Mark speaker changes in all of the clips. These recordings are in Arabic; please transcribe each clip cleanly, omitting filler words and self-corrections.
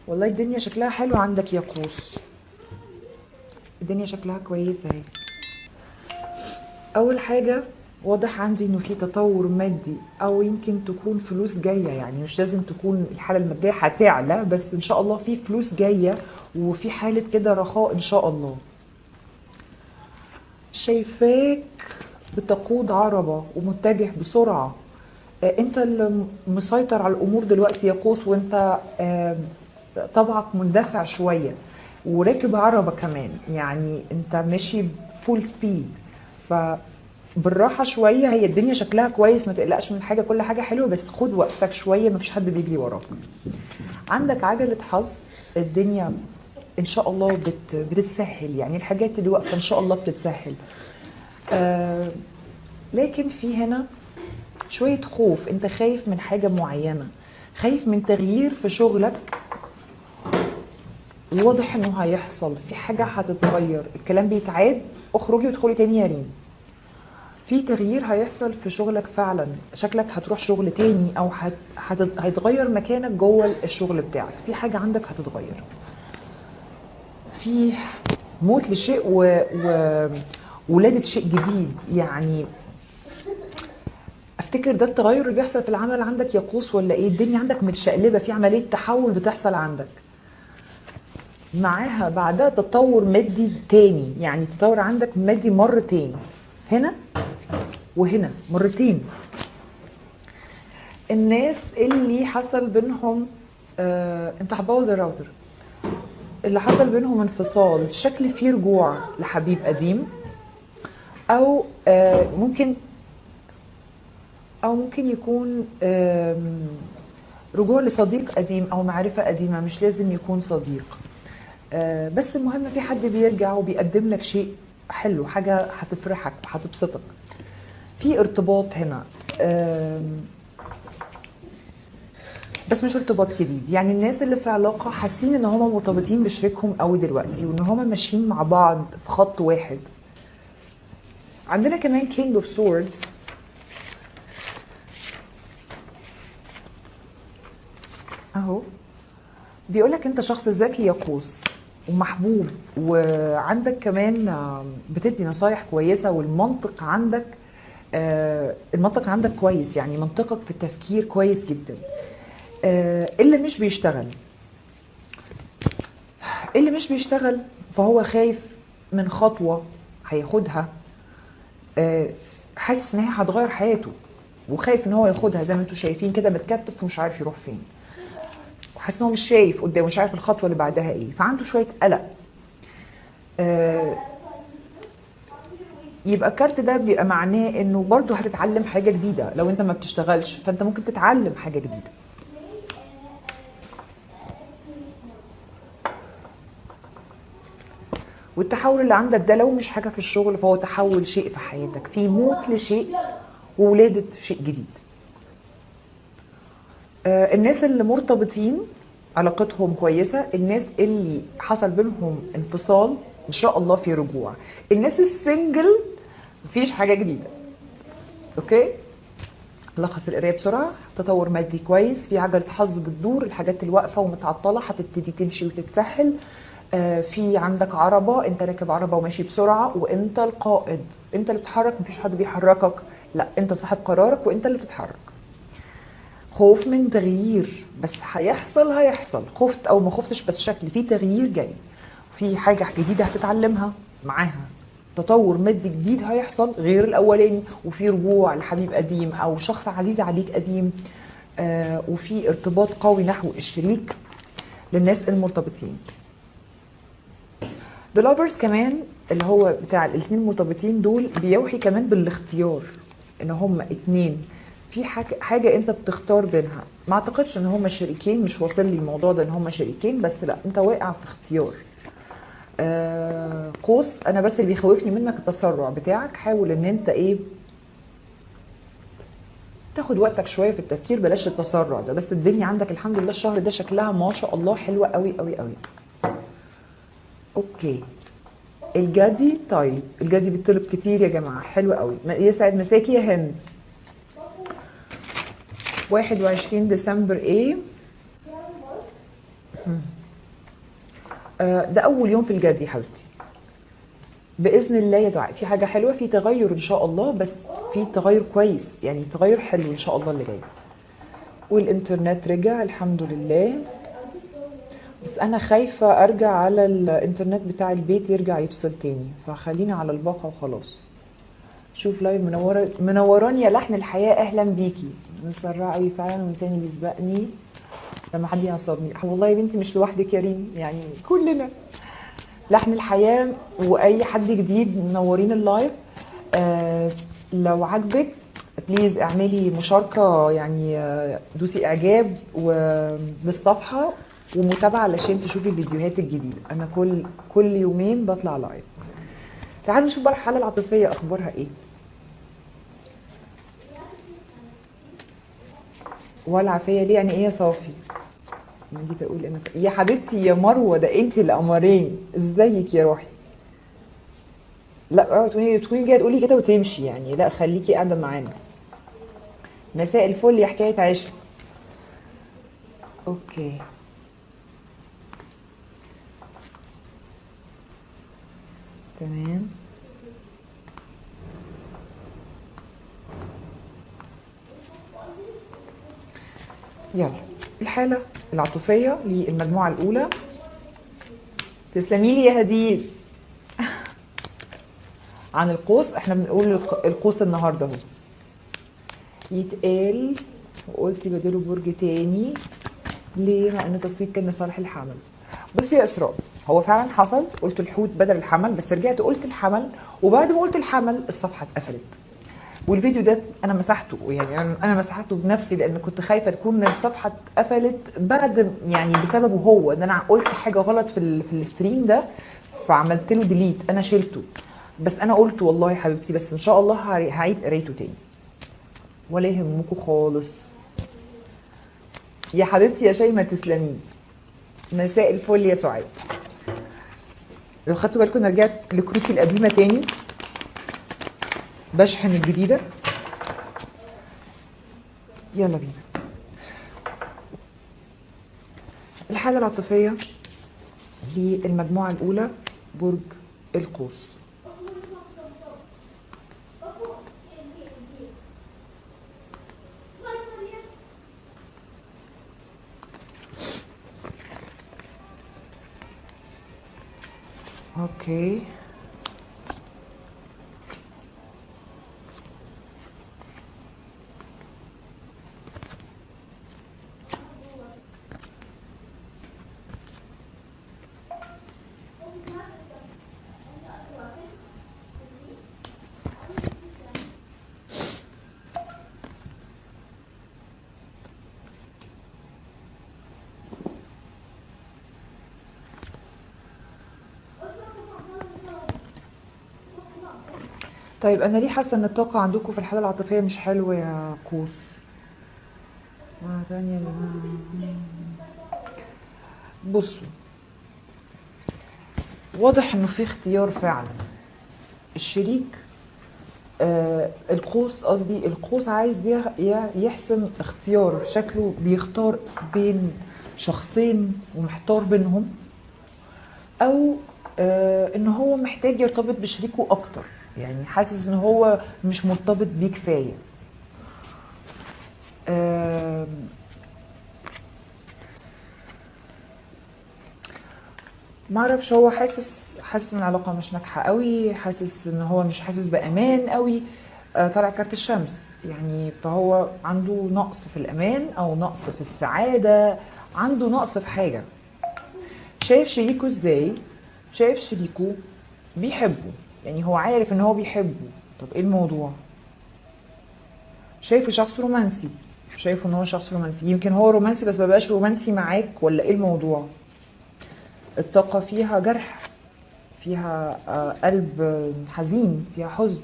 Speaker 1: والله الدنيا شكلها حلو عندك يا قوس. الدنيا شكلها كويسة اهي. أول حاجة واضح عندي إنه في تطور مادي، أو يمكن تكون فلوس جاية، يعني مش لازم تكون الحالة المادية هتعلى، بس إن شاء الله في فلوس جاية وفي حالة كده رخاء إن شاء الله. شايفاك بتقود عربة ومتجه بسرعة. انت اللي مسيطر على الامور دلوقتي يا قوس، وانت طبعك مندفع شوية وراكب عربة كمان، يعني انت ماشي فول سبيد. فبالراحة شوية، هي الدنيا شكلها كويس، ما تقلقش من حاجة، كل حاجة حلوة، بس خد وقتك شوية، مفيش حد بيجري وراك. عندك عجلة حظ. الدنيا ان شاء الله بتتسهل، يعني الحاجات اللي واقفة ان شاء الله بتتسهل. آه لكن في هنا شوية خوف، انت خايف من حاجة معينة، خايف من تغيير في شغلك، واضح انه هيحصل في حاجة هتتغير. الكلام بيتعاد، اخرجي وادخلي تاني يا ريم. في تغيير هيحصل في شغلك فعلا، شكلك هتروح شغل تاني، او هيتغير مكانك جوه الشغل بتاعك، في حاجة عندك هتتغير. في موت لشيء ولادة شيء جديد، يعني افتكر ده التغير اللي بيحصل في العمل عندك يا قوس، ولا ايه؟ الدنيا عندك متشقلبه، في عمليه تحول بتحصل عندك، معاها بعدها تطور مادي تاني، يعني تطور عندك مادي مرتين، هنا وهنا مرتين. الناس اللي حصل بينهم انت هتبوظ الراوتر، اللي حصل بينهم انفصال، شكل فيه رجوع لحبيب قديم، او ممكن يكون رجوع لصديق قديم او معرفة قديمة، مش لازم يكون صديق. بس المهم في حد بيرجع وبيقدم لك شيء حلو، حاجة هتفرحك وهتبسطك. في ارتباط هنا، بس مش ارتباط جديد، يعني الناس اللي في علاقة حاسين ان هم مرتبطين بشريكهم قوي دلوقتي، وان هم ماشيين مع بعض في خط واحد. عندنا كمان King of Swords. اهو بيقولك انت شخص ذكي يا قوس ومحبوب، وعندك كمان بتدي نصايح كويسة، والمنطق عندك المنطق عندك كويس، يعني منطقك في التفكير كويس جدا. اللي مش بيشتغل فهو خايف من خطوة هياخدها، حاسس ان هي هتغير حياته، وخايف ان هو ياخدها، زي ما انتم شايفين كده متكتف ومش عارف يروح فين، وحاسس ان هو مش شايف قدامه، مش عارف الخطوه اللي بعدها ايه، فعنده شويه قلق. آه يبقى الكارت ده بيبقى معناه انه برضه هتتعلم حاجه جديده، لو انت ما بتشتغلش فانت ممكن تتعلم حاجه جديده. والتحول اللي عندك ده لو مش حاجه في الشغل فهو تحول شيء في حياتك، في موت لشيء وولاده شيء جديد. الناس اللي مرتبطين علاقتهم كويسة، الناس اللي حصل بينهم انفصال ان شاء الله في رجوع، الناس السنجل مفيش حاجة جديدة. اوكي، لخص القرايه بسرعه. تطور مادي كويس، في عجله حظ بتدور، الحاجات اللي واقفه ومتعطله هتبتدي تمشي وتتسهل. في عندك عربه، انت راكب عربه وماشي بسرعه، وانت القائد، انت اللي بتتحرك، مفيش حد بيحركك، لا انت صاحب قرارك وانت اللي بتتحرك. خوف من تغيير، بس هيحصل، خفت او ما خفتش، بس شكل في تغيير جاي، في حاجه جديده هتتعلمها معاها، تطور مادي جديد هيحصل غير الاولاني، وفي رجوع لحبيب قديم او شخص عزيز عليك قديم. وفي ارتباط قوي نحو الشريك للناس المرتبطين. The lovers كمان اللي هو بتاع الاثنين المرتبطين دول بيوحي كمان بالاختيار، ان هم اتنين في حاجة انت بتختار بينها. ما اعتقدش ان هم شريكين، مش واصل لي الموضوع ده ان هم شريكين، بس لا انت واقع في اختيار. قوس، انا بس اللي بيخوفني منك التسرع بتاعك، حاول ان انت تاخد وقتك شوية في التفكير، بلاش التسرع ده، بس الدنيا عندك الحمد لله الشهر ده شكلها ما شاء الله حلوة قوي قوي قوي. اوكي، الجدي، طيب الجدي بيطلب كتير يا جماعة، حلو قوي، يسعد مساكي يا هند. 21 ديسمبر ايه؟ ده اول يوم في الجد يا حبيبتي، باذن الله يا دعاء. في حاجه حلوه، في تغير ان شاء الله، بس في تغير كويس يعني، تغير حلو ان شاء الله اللي جاي. والانترنت رجع الحمد لله، بس انا خايفه ارجع على الانترنت بتاع البيت يرجع يفصل تاني، فخلينا على الباقه وخلاص. شوف لايف منوراني يا لحن الحياه، اهلا بيكي. مسرعه قوي فعلا ولساني بيسبقني لما حد يعصبني. والله يا بنتي مش لوحدك يا ريم، يعني كلنا. لحن الحياة وأي حد جديد منورين اللايف. آه لو عجبك بليز اعملي مشاركة يعني، دوسي إعجاب للصفحة ومتابعة علشان تشوفي الفيديوهات الجديدة. أنا كل يومين بطلع لايف. تعالوا نشوف بقى الحالة العاطفية أخبارها إيه. ولا عافية ليه؟ يعني إيه يا صافي؟ أنا جيت أقول أنا يا حبيبتي يا مروة، ده أنتي القمرين، إزيك يا روحي؟ لا اوعي تكوني جايه تقولي كده وتمشي يعني، لا خليكي قاعده معانا. مساء الفل يا حكايه عشق. اوكي تمام. يلا الحاله العاطفيه للمجموعه الاولى. تسلمي لي يا هديل. عن القوس، احنا بنقول القوس النهارده اهو. يتقال وقلتي بديله برج تاني ليه؟ مع ان تصويت كان لصالح الحمل. بصي يا اسراء، هو فعلا حصل، قلت الحوت بدل الحمل، بس رجعت قلت الحمل، وبعد ما قلت الحمل الصفحه اتقفلت. والفيديو ده انا مسحته، يعني انا مسحته بنفسي لان كنت خايفه تكون الصفحه اتقفلت بعد يعني بسببه هو، ان انا قلت حاجه غلط في الستريم ده فعملت له ديليت، انا شلته. بس انا قلت والله يا حبيبتي، بس ان شاء الله هعيد قرايته تاني ولا يهمكم خالص. يا حبيبتي يا شيماء تسلمين. مساء الفل يا سعاد. لو خدتوا بالكم انا رجعت لكروتي القديمه تاني بشحن الجديده. يلا بينا. الحالة العاطفية للمجموعة الأولى برج القوس. اوكي طيب، انا ليه حاسه ان الطاقه عندكم في الحاله العاطفيه مش حلوه يا قوس؟ مرة تانية يا جماعة. بصوا، واضح انه في اختيار فعلا. الشريك القوس، قصدي القوس عايز يحسم اختيار، شكله بيختار بين شخصين ومحتار بينهم، او ان هو محتاج يرتبط بشريكه اكتر، يعني حاسس ان هو مش مرتبط بيه كفايه. معرفش، هو حاسس ان العلاقه مش ناجحه قوي، حاسس ان هو مش حاسس بامان قوي. طالع كارت الشمس يعني، فهو عنده نقص في الامان او نقص في السعاده، عنده نقص في حاجه. شايف شريكه ازاي؟ شايف شريكه بيحبه، يعني هو عارف ان هو بيحبه. طب ايه الموضوع؟ شايفه شخص رومانسي، شايفه ان هو شخص رومانسي، يمكن هو رومانسي بس مبقاش رومانسي معاك، ولا ايه الموضوع؟ الطاقة فيها جرح، فيها قلب حزين، فيها حزن.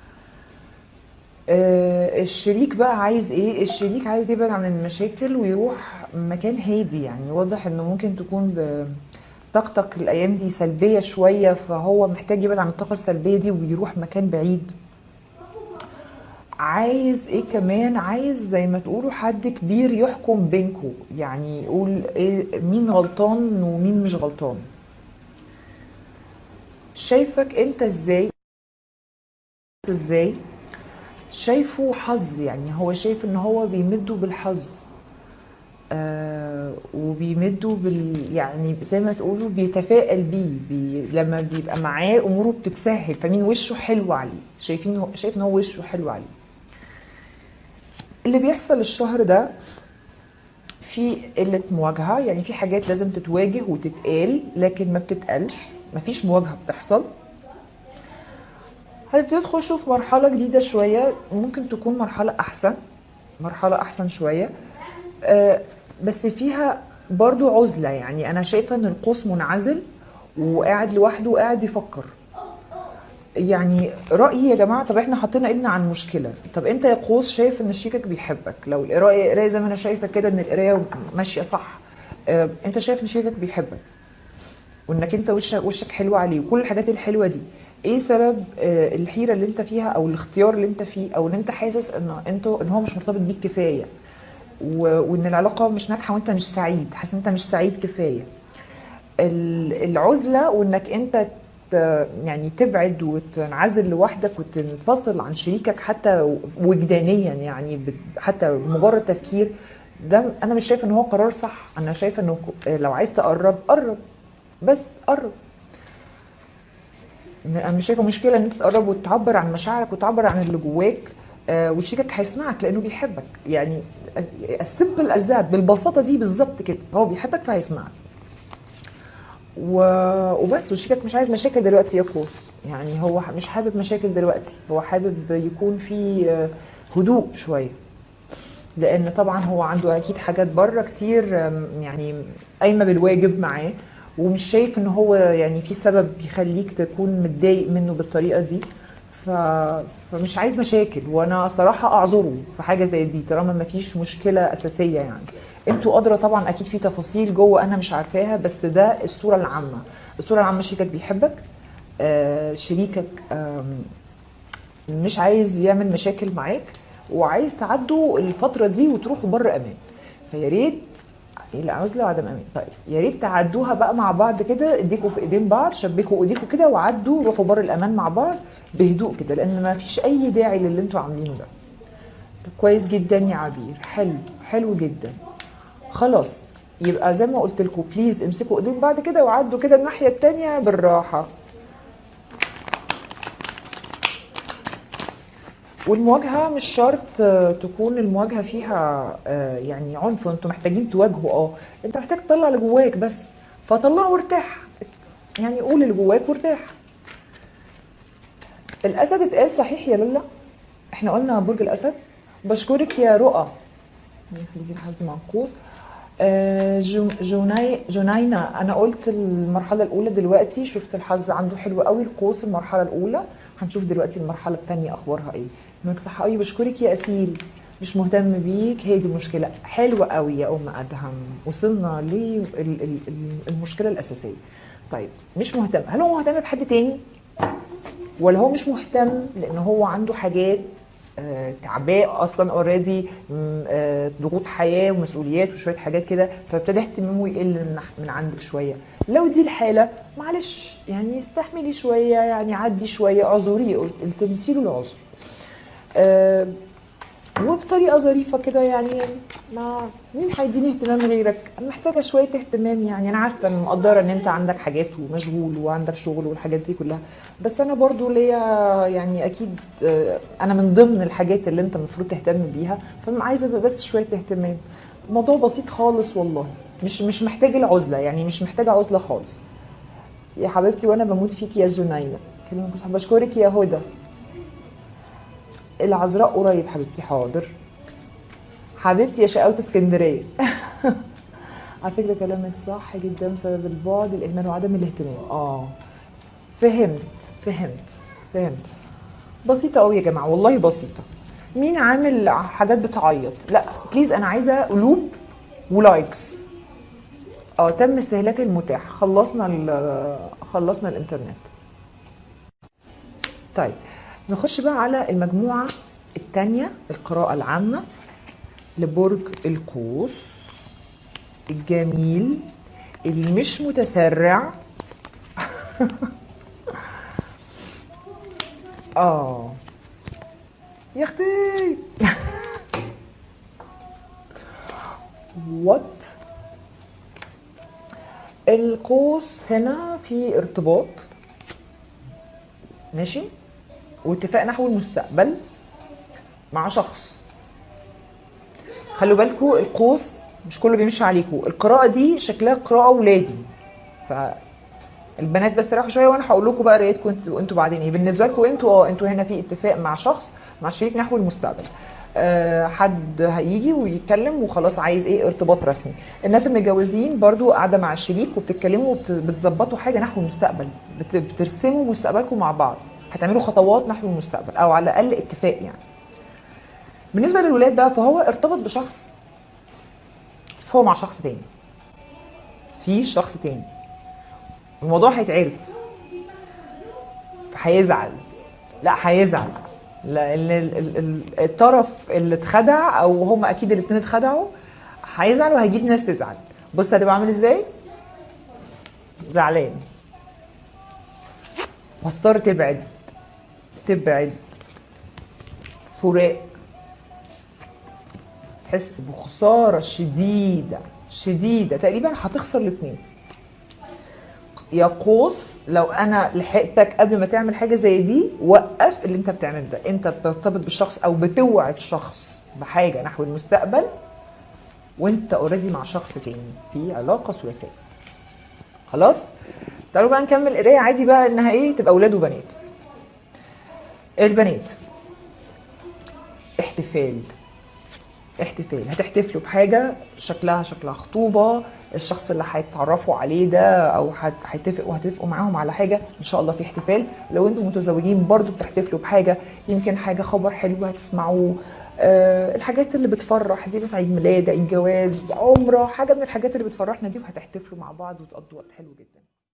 Speaker 1: الشريك بقى عايز ايه؟ الشريك عايز يبعد عن المشاكل ويروح مكان هادي، يعني واضح انه ممكن تكون طاقتك الايام دي سلبية شوية، فهو محتاج يبعد عن الطاقة السلبية دي ويروح مكان بعيد. عايز ايه كمان؟ عايز زي ما تقولوا حد كبير يحكم بينكم، يعني يقول ايه مين غلطان ومين مش غلطان. شايفك انت ازاي شايفه حظ، يعني هو شايف ان هو بيمده بالحظ. وبيمده يعني زي ما تقولوا بيتفائل بيه، لما بيبقى معاه اموره بتتسهل، فمين وشه حلو عليه، شايف ان هو وشه حلو عليه. اللي بيحصل الشهر ده في قلة مواجهة، يعني في حاجات لازم تتواجه وتتقال لكن ما بتتقالش، مفيش مواجهة بتحصل. هتبتدوا تخشوا في مرحلة جديدة شوية، ممكن تكون مرحلة أحسن شوية. آه، بس فيها برضو عزلة، يعني أنا شايفة إن القوس منعزل وقاعد لوحده وقاعد يفكر. يعني رأيي يا جماعة، طب احنا حطينا ايدنا عن مشكلة، طب انت يا قوس شايف ان شريكك بيحبك، لو القراية زي ما انا شايفة كده ان القراية ماشية صح. انت شايف ان شريكك بيحبك وانك انت وشك حلو عليه وكل الحاجات الحلوة دي. ايه سبب الحيرة اللي انت فيها او الاختيار اللي انت فيه، او ان انت حاسس ان هو مش مرتبط بيك كفاية، وان العلاقة مش ناجحة وانت مش سعيد، حاسس ان انت مش سعيد كفاية. العزلة وانك انت يعني تبعد وتنعزل لوحدك وتنفصل عن شريكك حتى وجدانيا، يعني حتى مجرد تفكير، ده انا مش شايفه ان هو قرار صح. انا شايفه انه لو عايز تقرب قرب، بس قرب. انا مش شايفه مشكله ان انت تقرب وتعبر عن مشاعرك وتعبر عن اللي جواك. وشريكك هيسمعك لانه بيحبك، يعني السيمبل از ذات، بالبساطه دي بالظبط كده، هو بيحبك فهيسمعك. وبس. وشيكك مش عايز مشاكل دلوقتي يا قوس، يعني هو مش حابب مشاكل دلوقتي، هو حابب يكون في هدوء شويه، لان طبعا هو عنده اكيد حاجات بره كتير، يعني قايمه بالواجب معاه، ومش شايف ان هو يعني في سبب يخليك تكون متضايق منه بالطريقه دي. ف... فمش عايز مشاكل، وانا صراحه اعذره في حاجه زي دي طالما ما فيش مشكله اساسيه. يعني انتوا ادرى طبعا، اكيد في تفاصيل جوه انا مش عارفاها، بس ده الصوره العامه. الصوره العامه شريكك بيحبك، شريكك مش عايز يعمل مشاكل معاك، وعايز تعدوا الفتره دي وتروحوا بر امان. فيا ريت العزله وعدم امان، طيب يا ريت تعدوها بقى مع بعض كده، ايديكوا في ايدين بعض، شبكوا ايديكوا كده وعدوا، روحوا بر الامان مع بعض بهدوء كده، لان ما فيش اي داعي للي انتوا عاملينه ده. طب كويس جدا يا عبير، حلو، حلو جدا. خلاص، يبقى زي ما قلت لكم، بليز امسكوا ايدين بعض كده وعدوا كده الناحيه التانيه بالراحه. والمواجهة مش شرط تكون المواجهة فيها يعني عنف، انتوا محتاجين تواجهوا، انت محتاج تطلع اللي جواك بس، فطلعه وارتاح، يعني قول اللي جواك وارتاح. الاسد اتقال صحيح يا لولا، احنا قلنا برج الاسد. بشكرك يا رؤى، خليكي الحظ معكوس. جنينة، انا قلت المرحله الاولى دلوقتي، شفت الحظ عنده حلو قوي، القوس المرحله الاولى، هنشوف دلوقتي المرحله الثانيه اخبارها ايه. انك صح قوي، بشكرك يا اسيل. مش مهتم بيك، هي دي مشكله حلوه قوي يا ام ادهم، وصلنا للمشكله الاساسيه. طيب مش مهتم، هل هو مهتم بحد تاني، ولا هو مش مهتم لان هو عنده حاجات تعباء اصلا اوريدي، ضغوط حياه ومسؤوليات وشويه حاجات كده، فابتدى اهتمامه يقل من عندك شويه. لو دي الحاله معلش، يعني استحملي شويه، يعني عدي شويه، اعذريه، التمسي له العذر. آه، وبطريقه ظريفه كده، يعني ما مين هيديني اهتمام غيرك، انا محتاجه شويه اهتمام، يعني انا عارفه ان مقدره ان انت عندك حاجات ومشغول وعندك شغل والحاجات دي كلها، بس انا برضو ليا يعني اكيد انا من ضمن الحاجات اللي انت المفروض تهتم بيها، فعايزه بس شويه اهتمام. الموضوع بسيط خالص والله، مش محتاج العزله، يعني مش محتاجه عزله خالص يا حبيبتي، وانا بموت فيكي يا جنينه. كلمة صح، بشكرك يا هدى. العذراء قريب حبيبتي، حاضر حبيبتي يا شقاوة اسكندريه. على فكرة كلامك صح جدا، بسبب البعد، الإهمال وعدم الاهتمام. فهمت فهمت فهمت. بسيطة أوي يا جماعة، والله بسيطة. مين عامل حاجات بتعيط؟ لا بليز، أنا عايزة قلوب ولايكس. تم استهلاك المتاح، خلصنا الإنترنت. طيب نخش بقى على المجموعة التانية، القراءة العامة لبرج القوس الجميل اللي مش متسرع. اه يا اختي. وات. القوس هنا في ارتباط، ماشي، واتفاق نحو المستقبل مع شخص. خلوا بالكوا القوس مش كله بيمشي عليكوا، القراءة دي شكلها قراءة ولادي، فالبنات بس ريحوا شوية وانا هقول لكم بقى قرايتكم انتوا بعدين ايه. بالنسبة لكم انتوا هنا في اتفاق مع شخص، مع شريك نحو المستقبل. حد هيجي ويتكلم وخلاص عايز ايه ارتباط رسمي. الناس المتجوزين برضو قاعدة مع الشريك وبتتكلموا وبتظبطوا حاجة نحو المستقبل، بترسموا مستقبلكم مع بعض، هتعملوا خطوات نحو المستقبل او على الاقل اتفاق يعني. بالنسبة للولاد بقى فهو ارتبط بشخص، بس هو مع شخص تاني، بس في شخص تاني، الموضوع هيتعرف فهيزعل. لا هيزعل لان الطرف اللي اتخدع او هم اكيد الاتنين اتخدعوا هيزعل وهيجيب ناس تزعل. بص هتبقى عامل ازاي؟ زعلان وهتضطر تبعد فراق، تحس بخسارة شديدة شديدة، تقريبا هتخسر الاتنين. يا قوس لو انا لحقتك قبل ما تعمل حاجه زي دي، وقف اللي انت بتعمله ده. انت بترتبط بالشخص او بتوعد شخص بحاجه نحو المستقبل وانت اوريدي مع شخص تاني في علاقه ثلاثيه. خلاص تعالوا بقى نكمل قرايه عادي بقى انها ايه تبقى اولاد وبنات. البنات احتفال، هتحتفلوا بحاجه شكلها خطوبه، الشخص اللي هيتعرفوا عليه ده او هتتفقوا معاهم على حاجه ان شاء الله في احتفال. لو انتم متزوجين برضو بتحتفلوا بحاجه، يمكن حاجه خبر حلو هتسمعوه. الحاجات اللي بتفرح دي مثلا عيد ميلاد، عيد جواز، عمره، حاجه من الحاجات اللي بتفرحنا دي، وهتحتفلوا مع بعض وتقضوا وقت حلو جدا.